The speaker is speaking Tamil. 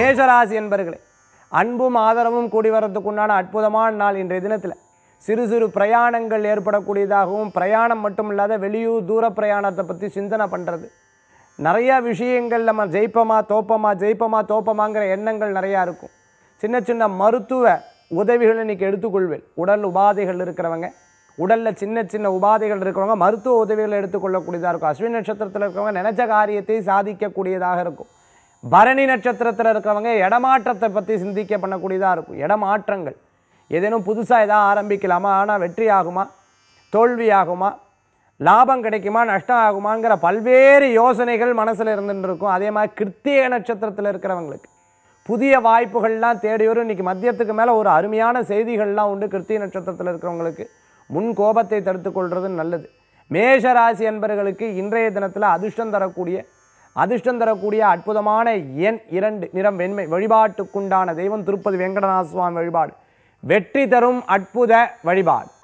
மேஷராசி என்பர்களே, அன்பும் ஆதரவும் கூடி வரதுக்குண்டான அற்புதமான நாள். இன்றைய தினத்தில் சிறு சிறு பிரயாணங்கள் ஏற்படக்கூடியதாகவும், பிரயாணம் மட்டும் இல்லாத வெளியூர் தூர பிரயாணத்தை பற்றி சிந்தனை பண்ணுறது, நிறையா விஷயங்கள் நம்ம ஜெயிப்போமா தோப்பமாங்கிற எண்ணங்கள் நிறையா இருக்கும். சின்ன சின்ன மருத்துவ உதவிகள் இன்றைக்கி எடுத்துக்கொள்வேன். உடல் உபாதைகள் இருக்கிறவங்க, உடலில் சின்ன சின்ன உபாதைகள் இருக்கிறவங்க மருத்துவ உதவிகளை எடுத்துக்கொள்ளக்கூடியதாக இருக்கும். அஸ்வினி நட்சத்திரத்தில் இருக்கிறவங்க நினைச்ச காரியத்தை சாதிக்கக்கூடியதாக இருக்கும். பரணி நட்சத்திரத்தில் இருக்கிறவங்க இடமாற்றத்தை பற்றி சிந்திக்க பண்ணக்கூடியதாக இருக்கும். இடமாற்றங்கள் ஏதேனும் புதுசாக எதாவது ஆரம்பிக்கலாமா, ஆனால் வெற்றி ஆகுமா, தோல்வி ஆகுமா, லாபம் கிடைக்குமா, நஷ்டம் ஆகுமாங்கிற பல்வேறு யோசனைகள் மனசில் இருந்துட்டு இருக்கும். அதே மாதிரி கிருத்திகை நட்சத்திரத்தில் இருக்கிறவங்களுக்கு புதிய வாய்ப்புகள்லாம் தேடி வரும். இன்றைக்கி மதியத்துக்கு மேலே ஒரு அருமையான செய்திகள்லாம் உண்டு. கிருத்திகை நட்சத்திரத்தில் இருக்கிறவங்களுக்கு முன் கோபத்தை தடுத்து கொள்வது நல்லது. மேஷராசி என்பவர்களுக்கு இன்றைய தினத்தில் அதிர்ஷ்டம் தரக்கூடிய அற்புதமான எண் 2, நிறம் வெண்மை. வழிபாட்டுக்குண்டான தெய்வம் திருப்பதி வெங்கடநாத சுவாமி வழிபாடு வெற்றி தரும் அற்புத வழிபாடு.